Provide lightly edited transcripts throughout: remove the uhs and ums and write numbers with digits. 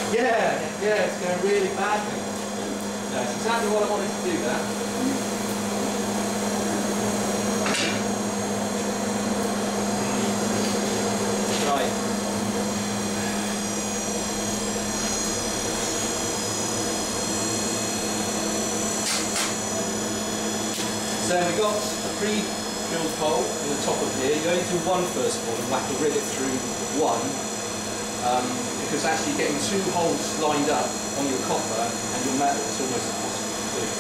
Yeah, it's going really badly. No, it's exactly what I wanted to do there. Right. So we've got a pre-drilled hole in the top of here. You only do one first of all and whack a rivet through one, because actually getting two holes lined up on your copper and your metal is almost impossible to do.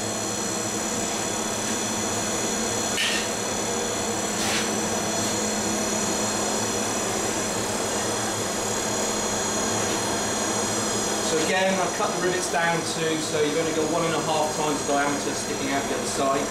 So again, I've cut the rivets down to, so you've only got 1.5 times the diameter sticking out the other side.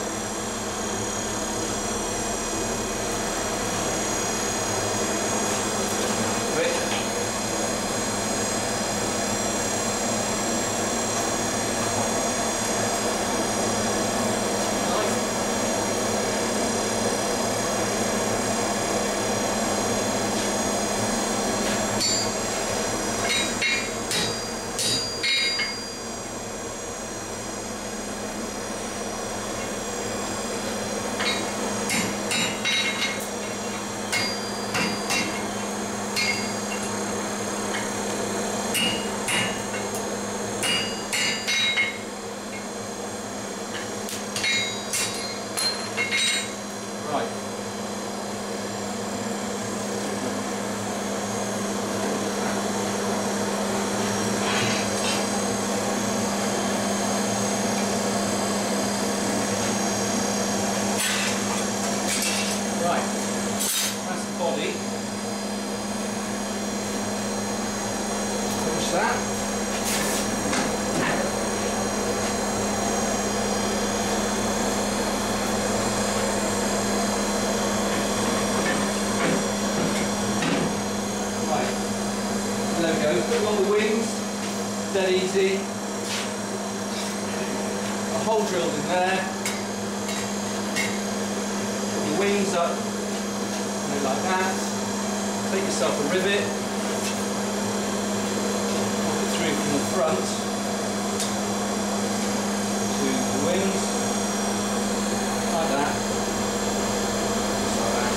There we go, put them on the wings, dead easy. A hole drilled in there. Put your wings up, like that. Take yourself a rivet, pop it through from the front to the wings, like that. Just like that.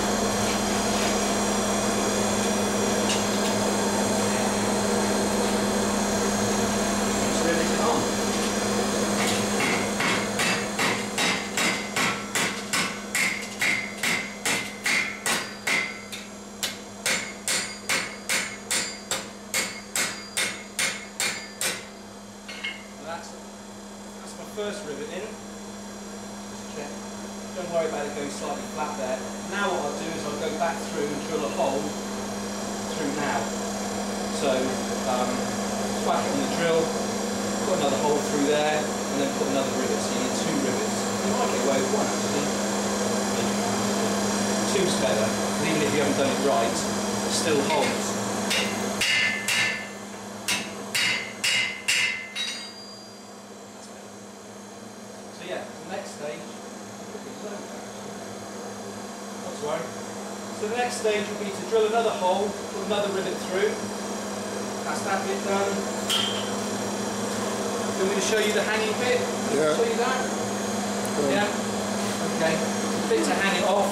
That's my first rivet in. Just check. Don't worry about it going slightly flat there. Now what I'll do is I'll go back through and drill a hole through now. So whack it on the drill, put another hole through there, and then put another rivet. So you need two rivets. You might get away with one actually. Two's better, because even if you haven't done it right, it still holds. So yeah, the next stage, not to worry. So the next stage will be to drill another hole, put another rivet through. That's that bit done. Do you want me to show you the hanging bit? Yeah. Show you that? Yeah? Okay. Bit to hang it off.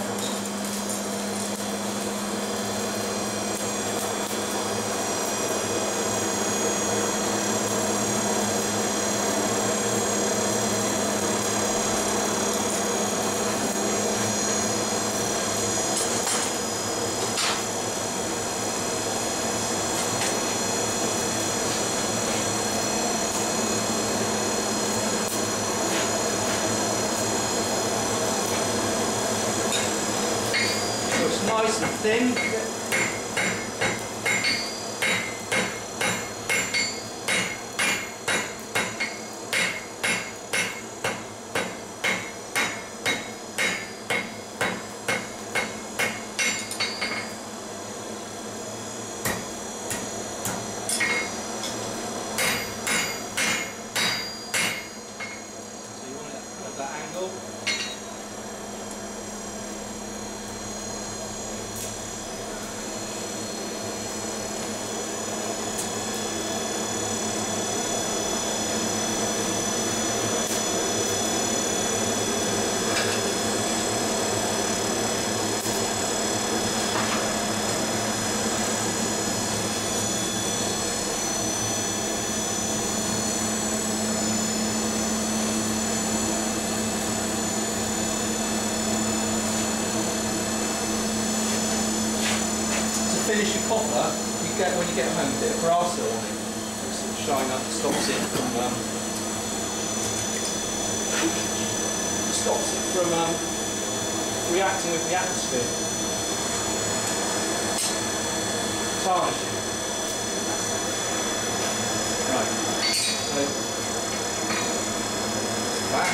Nice and thin. So you want it at that angle. finish your copper, you get when you get home a bit of brass on it. Sort of shine up, stops it from reacting with the atmosphere. Tarnishing. Right. So back.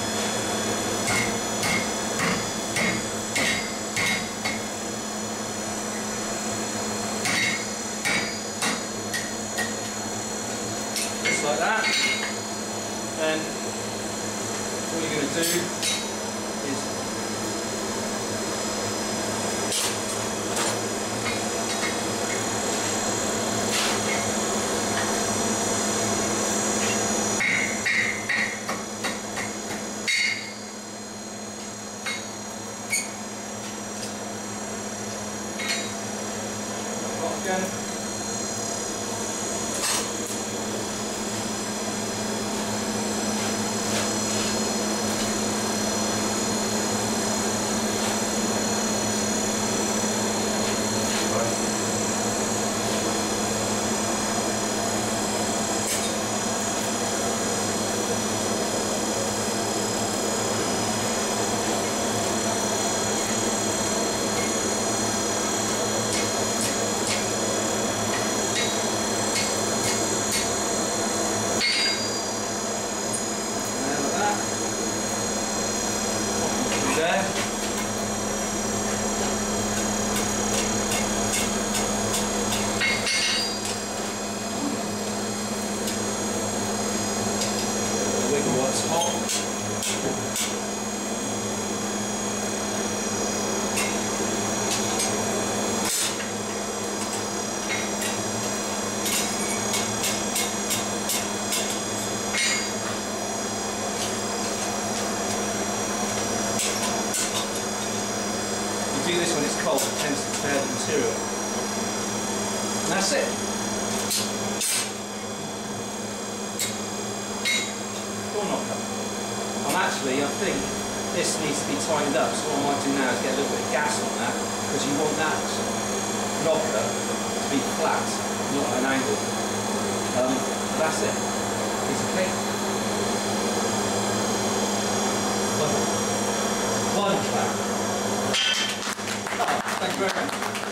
Like that, and what you're going to do is again. There. Wiggle what's hot. Do this when it's cold, it tends to tear the material. And that's it. Door knocker. I think this needs to be tightened up, so what I might do now is get a little bit of gas on that, because you want that knocker to be flat, not at an angle. That's it. Piece of cake. One clap. Thank you very much.